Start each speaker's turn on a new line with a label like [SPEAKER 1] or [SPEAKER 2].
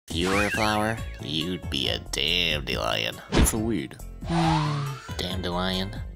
[SPEAKER 1] If you were a flower, you'd be a dandelion.
[SPEAKER 2] It's a weed.
[SPEAKER 1] Dandelion.